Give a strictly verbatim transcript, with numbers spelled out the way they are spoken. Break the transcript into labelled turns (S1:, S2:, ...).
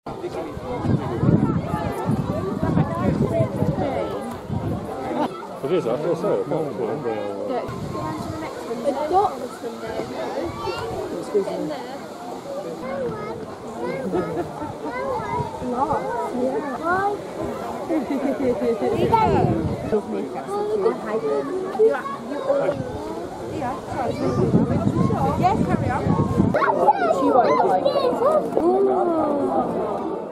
S1: It is, I feel so.
S2: A dot Sunday. Excuse me.
S3: Yes, carry on. She won't like it.